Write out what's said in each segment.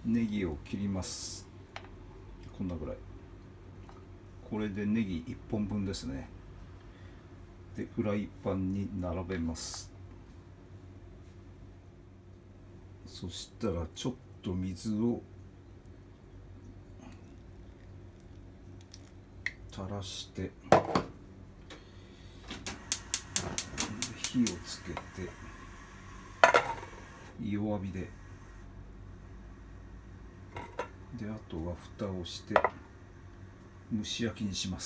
ネギを切ります。こんなぐらい。これでネギ1本分ですね。でフライパンに並べます。そしたらちょっと水を垂らして火をつけて弱火で、あとは蓋をして蒸し焼きにします。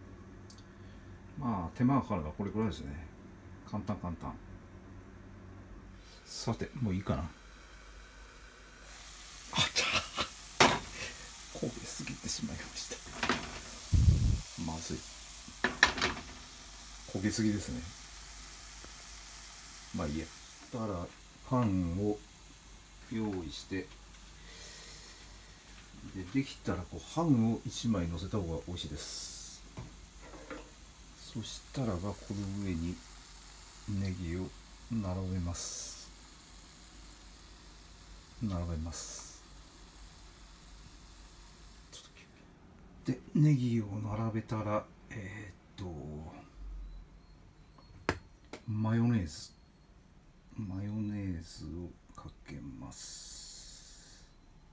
まあ手間がかかるのはこれくらいですね。簡単。さてもういいかな。焦げすぎてしまいました。まずい。焦げすぎですね。まあいいや。だからパンを用意して、できたらハムを1枚乗せた方が美味しいです。そしたらばこの上にネギを並べます。でネギを並べたらマヨネーズをかけます。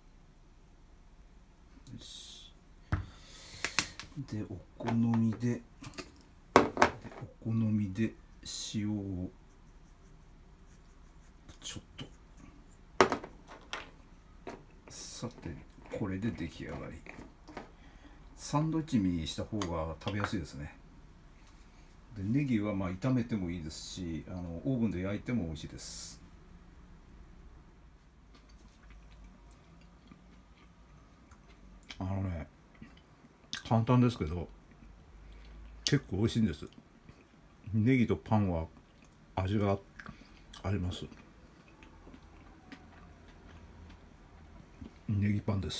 よし。でお好みで塩をちょっと。さてこれで出来上がり。サンドイッチにした方が食べやすいですね。でネギは炒めてもいいですし、オーブンで焼いても美味しいです。簡単ですけど結構美味しいんです。ネギとパンは味があります。ネギパンです。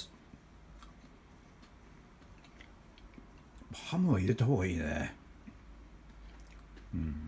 ハムは入れた方がいいね。